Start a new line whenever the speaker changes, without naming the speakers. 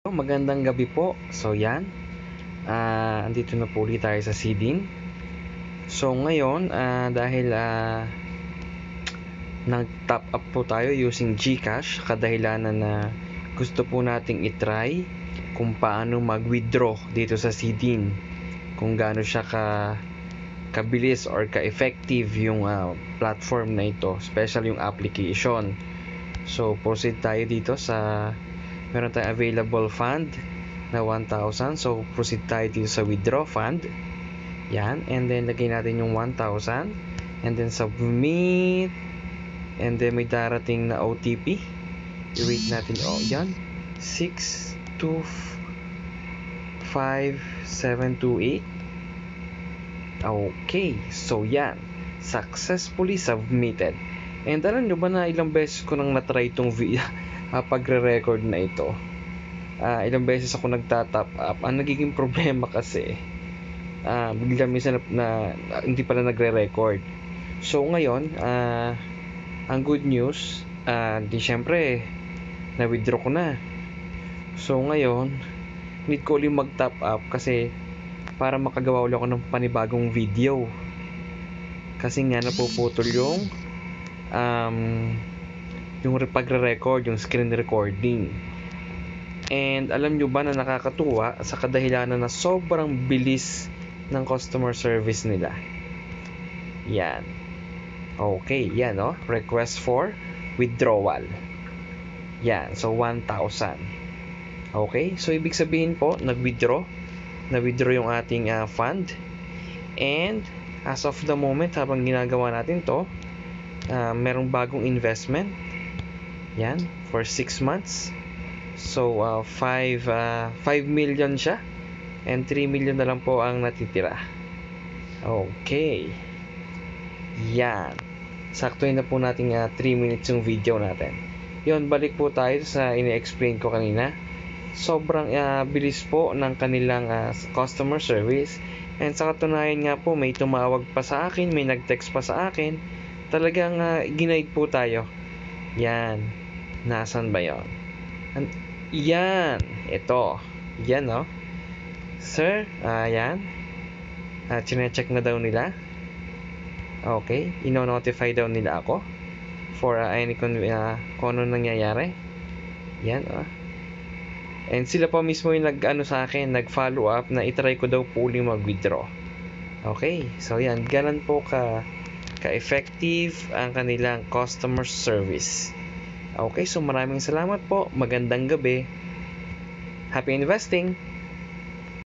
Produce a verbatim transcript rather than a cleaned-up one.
Magandang gabi po. So yan, ah andito na po ulit tayo sa Seedin. So ngayon, ah dahil ah nag-top up po tayo using GCash, kadahilanan na gusto po nating itry kung paano mag-withdraw dito sa Seedin. Kung gaano siya ka kabilis or ka-effective yung ah, platform na ito, especially yung application. So proceed tayo dito sa meron tayong available fund na one thousand. So proceed tayo dito sa withdraw fund. Yan, and then lagay natin yung one thousand and then submit, and then may darating na O T P. I-wait natin. Oh, yan, six two five seven two eight. Okay, so yan, successfully submitted. And alam nyo ba na ilang beses ko nang natry itong video uh, pagre-record na ito. Uh, ilang beses ako nagta-top up. Ang nagiging problema kasi uh, bigla minsan na, na uh, hindi pala nagre-record. So ngayon, uh, ang good news, uh, di syempre na-withdraw ko na. So ngayon, need ko ulit mag-top up kasi para makagawa ulit ako ng panibagong video. Kasi nga napuputol yung um, yung pagre-record, yung screen recording. And alam nyo ba na nakakatuwa sa kadahilanan na sobrang bilis ng customer service nila. Yan. Okay, yan no? Request for withdrawal. Yan, so one thousand. Okay, so ibig sabihin po, nag-withdraw. Na-withdraw yung ating uh, fund. And as of the moment, habang ginagawa natin to, uh, merong bagong investment. Yan, for six months. So, uh, five million siya. And three million na lang po ang natitira. Okay. Yan. Saktuin na po natin uh, three minutes yung video natin. Yun, balik po tayo sa ini-explain ko kanina. Sobrang uh, bilis po ng kanilang uh, customer service. And sa katunayan nga po, may tumawag pa sa akin, may nag-text pa sa akin. Talagang uh, ginaid po tayo. Yan. Nasaan ba yun? Yan. Ito. Yan, no? Sir, uh, yan. Uh, chine-check na daw nila. Okay. Ino-notify daw nila ako for uh, any con- uh, kung ano nangyayari. Yan, ah. Uh. And sila pa mismo yung nag-ano sa akin, nag-follow up na itry ko daw po ulit mag-withdraw. Okay, so yan, ganun po ka ka-effective ang kanilang customer service. Okay, so maraming salamat po. Magandang gabi. Happy investing!